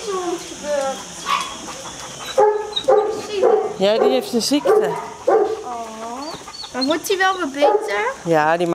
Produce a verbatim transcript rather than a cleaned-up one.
soms gebeurt. Ja, die heeft een ziekte. Oh. Maar wordt hij wel weer beter? Ja, die